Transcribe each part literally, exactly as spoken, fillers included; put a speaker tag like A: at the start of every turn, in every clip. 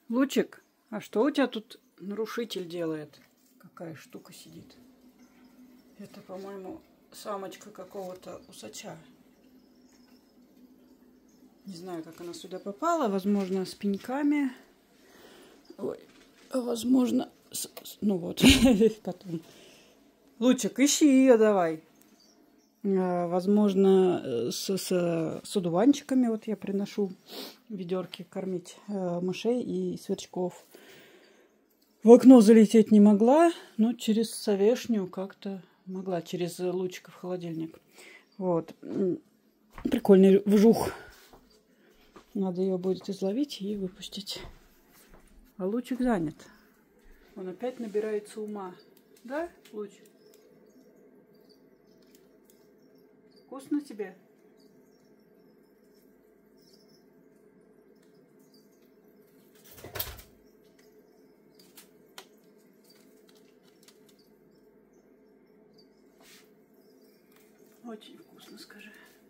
A: Лучик, а что у тебя тут нарушитель делает? Какая штука сидит? Это, по-моему, самочка какого-то усача. Не знаю, как она сюда попала. Возможно, с пеньками. Ой, возможно, с... ну вот, потом. Лучик, ищи ее давай. Возможно, с, с, с одуванчиками. Вот я приношу ведерки кормить э, мышей и сверчков. В окно залететь не могла, но через совешню как-то могла, через Лучика в холодильник. Вот. Прикольный вжух. Надо ее будет изловить и выпустить. А Лучик занят. Он опять набирается ума. Да, Луч? Вкусно тебе? Очень вкусно, скажи.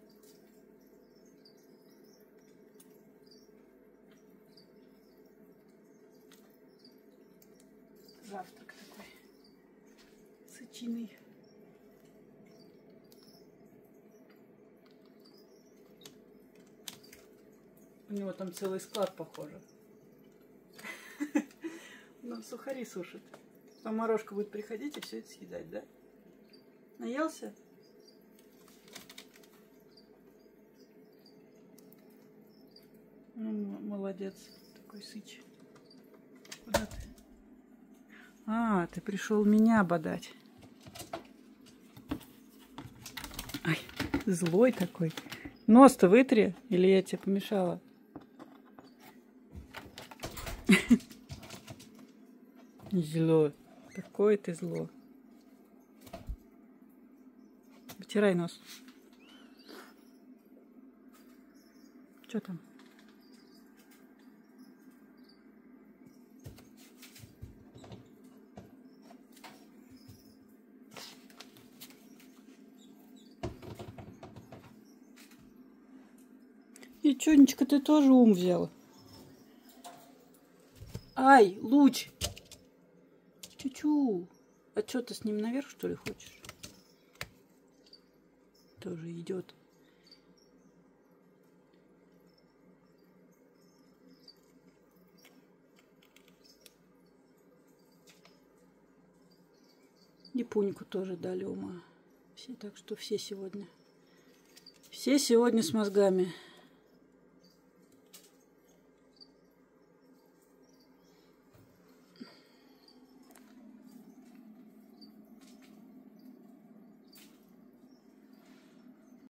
A: Завтрак такой сычиный. У него там целый склад, похоже. Он сухари сушит. А Морошка будет приходить и все это съедать, да? Наелся? Ну, молодец, такой сыч. Куда ты? А, ты пришел меня бодать. Ай, злой такой. Нос-то вытри, или я тебе помешала? Зло. Такое ты зло. Вытирай нос. Что там? И Чунечка, ты тоже ум взял. Ай, Луч! Чу-чу! А что, ты с ним наверх, что ли, хочешь? Тоже идет. И Пуньку тоже дали ума. Все, так что все сегодня. Все сегодня с мозгами.